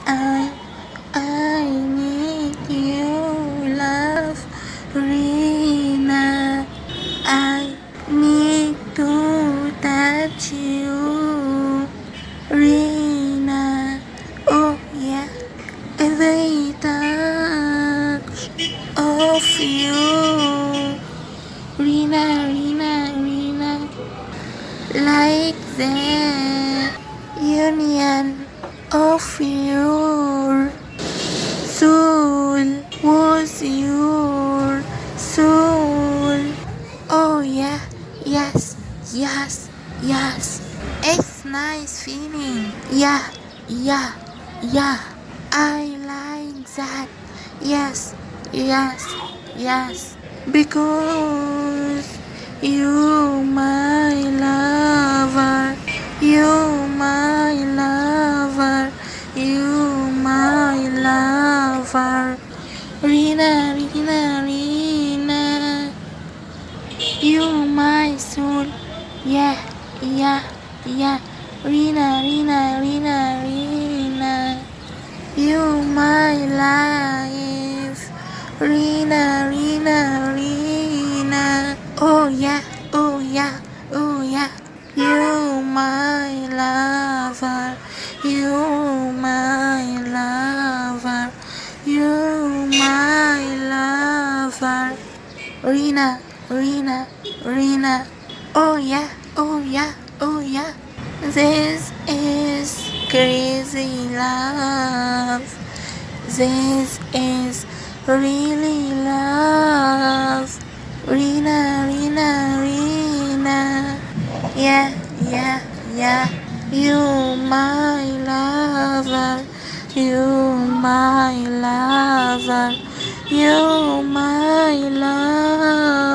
I I need you, love, Rina. I need to touch you, Rina. Oh yeah, every touch of you, Rina, Rina, Rina. Like the union of your soul was your soul. Oh yeah, yes, yes, yes. It's nice feeling. Yeah, yeah, yeah. I like that. Yes, yes, yes. Because you my lover, you my lover, you my lover. Rina, Rina, Rina, you my soul. Yeah, yeah, yeah. Rina, Rina, Rina, Rina, you my life. Rina, Rina, Rina. Oh yeah, oh yeah, oh yeah. You my lover, you my lover, you my lover. Rina, Rina, Rina. Oh yeah, oh yeah, oh yeah. This is crazy love. This is really love. Rina, Rina, Rina. Yeah, yeah, yeah. You my lover. You my lover. You my lover.